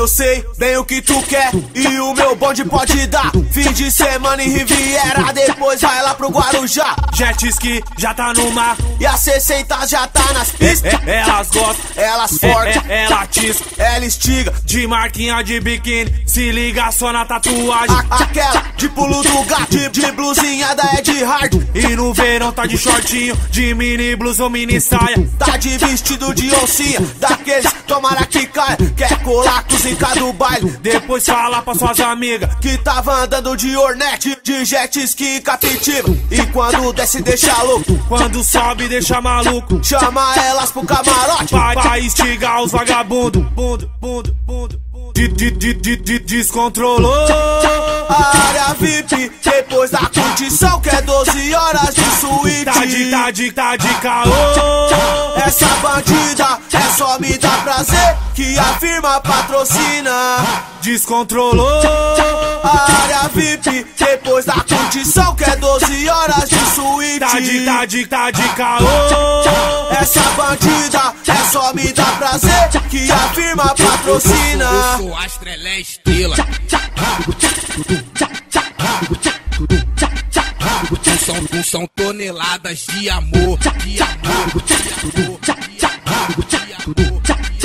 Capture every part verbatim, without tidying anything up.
Eu sei bem o que tu quer e o meu bonde pode dar. Fim de semana em Riviera, depois vai lá pro Guarujá. Jet ski já tá no mar e a sessenta já tá nas pistas. É, é, elas gostam, elas fortes, é, é, ela tisca, ela estiga. De marquinha de biquíni, se liga só na tatuagem. A, aquela de pulo do gato, de, de blusinha da Ed Hard. E no verão tá de shortinho, de mini blusa ou mini saia. Tá de vestido de oncinha, daqueles tomara que caia. Quer colar com os enca do baile, depois fala pra suas amigas que tava andando de Hornet, de jet ski captiva. E quando desce deixa louco, quando sobe deixa maluco. Chama elas pro camarote, vai, vai instigar os vagabundos. Bundo, bundo, bundo, de, de, de, de, de, descontrolou a área V I P, depois da curtição que é doze horas de suíte. Tá de, tá de, tá de caô. Essa bandida é só me dá prazer que a firma patrocina. Descontrolou a área V I P, depois da curtição que é doze horas de suíte. Tá de, tá de, tá de caô. Essa bandida é só me dá prazer que a firma patrocina. Eu sou Astrelé Estrela. São, não são toneladas de amor, de amor, de amor, de amor, de amor.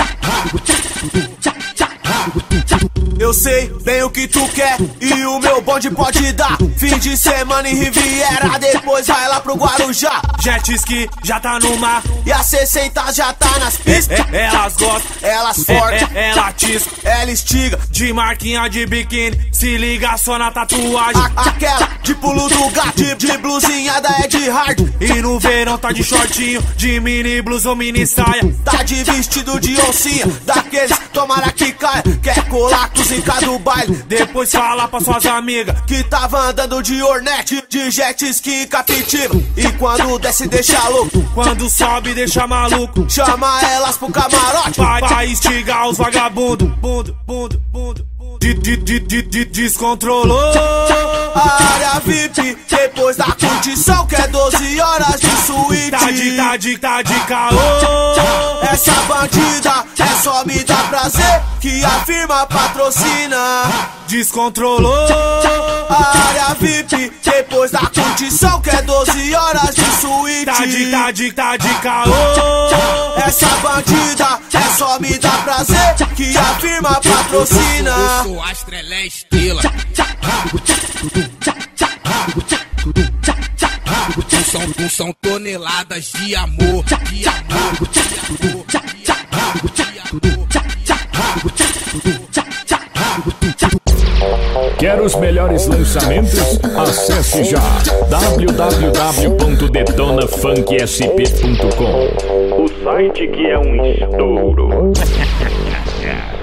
Eu sei bem o que tu quer e o meu bonde pode dar. Fim de semana em Riviera, depois vai lá pro Guarujá. Jet ski já tá no mar e a sessenta já tá nas pistas. É, é, elas gostam, elas fortes, é, é, ela tisca, ela estiga. De marquinha de biquíni, se liga só na tatuagem. A, aquela de pulo do gato, de, de blusinha da Ed Hard. E no verão tá de shortinho, de mini blusa ou mini saia. Tá de vestido de oncinha, daqueles tomara que caia. Quer colar com os enca do baile, depois fala pra suas amigas que tava andando de Hornet, de jet ski captiva. E quando desce deixa louco, quando sobe deixa maluco. Chama elas pro camarote, vai, vai instigar os vagabundos. Bundo, bundo, bundo, de, de, de, de, de, descontrolou a área V I P, depois da curtição que é doze horas de suíte. Tá de, tá de, tá de caô. Essa bandida é só me dá prazer que a firma patrocina. Descontrolou a área V I P, depois da curtição que é doze horas de suíte. Tá de, tá de, tá de caô. Essa bandida é só me dá prazer que a firma patrocina. Eu sou Astrelé Estrela. Não são, não são toneladas de amor, de amor, de amor, de amor, de amor, de amor. Quer os melhores lançamentos? Acesse já w w w ponto detona funk s p ponto com, o site que é um estouro.